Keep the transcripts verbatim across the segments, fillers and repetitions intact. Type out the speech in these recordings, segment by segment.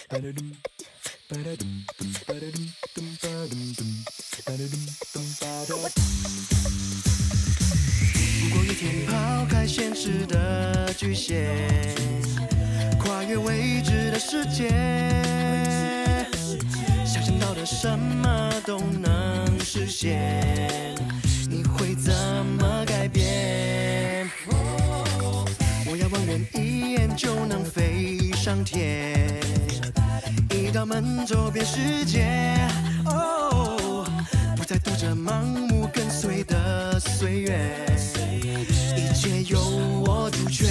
如果一天抛开现实的局限，跨越未知的世界，想象到的什么都能实现，你会怎么改变？我要望远一眼就能飞上天，一道门走遍世界，哦，不再躲着盲目跟随的岁月，一切由我主权。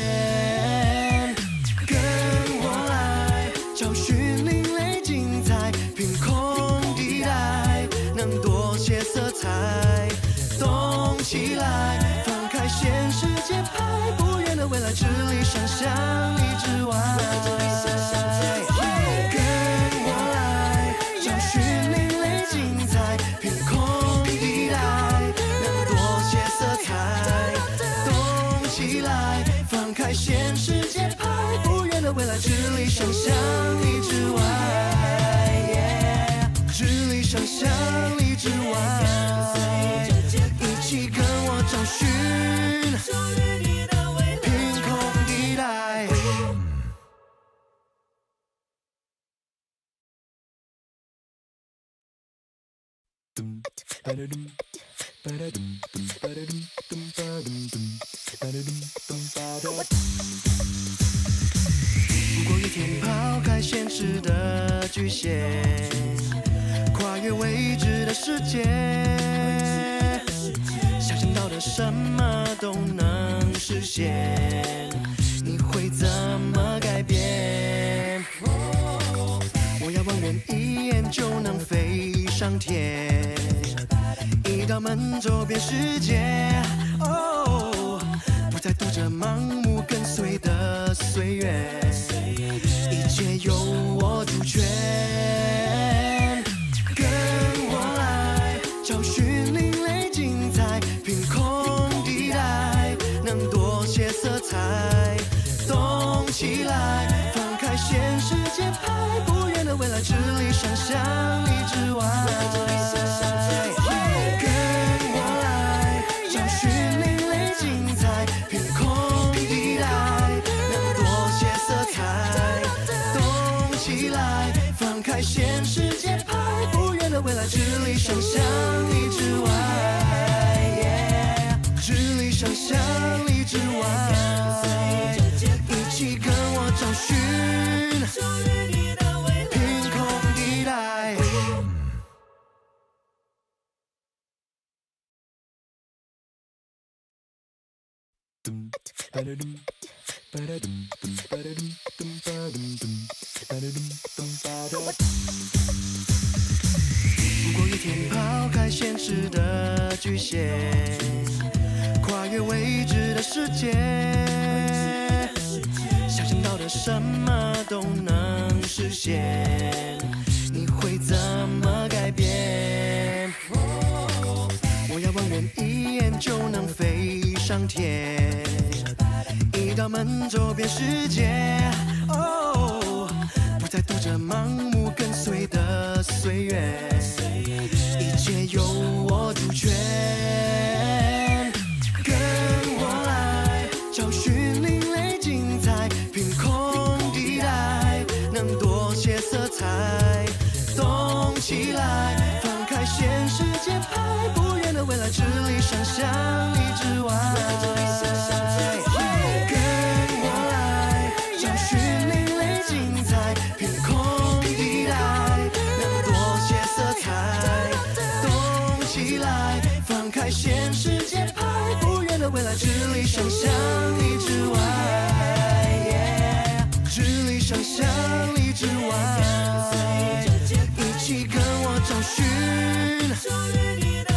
跟我来，找寻另类精彩，凭空地带，能多些色彩，动起来，放开现实节拍，不远的未来，致力想象力之外。现实节拍，不远的未来，致力想象力之外， yeah, 致力想象力之外，一起跟我找寻凭空地带。如果一天抛开现实的局限，跨越未知的世界，想象到的什么都能实现，你会怎么改变？我要望远一眼就能飞上天，一道门走遍世界，哦，不再躲着盲目跟随的岁月，一切由我主权。跟我来，找寻另类精彩，凭空地带，能多些色彩，动起来，放开现实节拍，不远的未来，致力想象力之外。现实节拍，不远的未来，致力想象力之外， yeah, 致力想象力之外，一起跟我找寻凭空地带。如果一天抛开现实的局限，跨越未知的世界，想象到的什么都能实现，你会怎么改变？我要望远一眼就能飞上天，一道门走遍世界，哦，不再躲着盲目跟随的岁月，一切由我主权。跟我来，找寻另类精彩，凭空地带，能多些色彩，动起来，放开现实节拍，不远的未来，致力想象力之外。现实节拍，不远的未来，致力想象力之外， yeah, 致力想象力之外，一起跟我找寻